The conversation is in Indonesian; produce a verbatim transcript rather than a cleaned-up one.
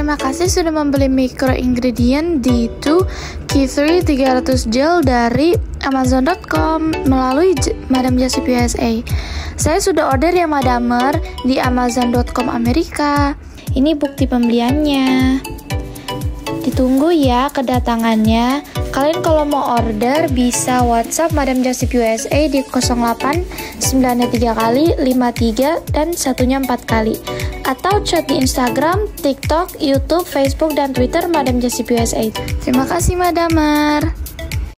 Terima kasih sudah membeli micro ingredient D two Key three tiga ratus gel dari amazon dot com melalui J- Madam Jasip U S A. Saya sudah order ya Madamer di amazon dot com Amerika. Ini bukti pembeliannya. Ditunggu ya kedatangannya. Kalian kalau mau order bisa WhatsApp Madam Jasip U S A di nol delapan sembilan tiga kali lima tiga dan satunya empat kali. Atau chat di Instagram, TikTok, YouTube, Facebook, dan Twitter Madam Jasip U S A. Terima kasih Madamer.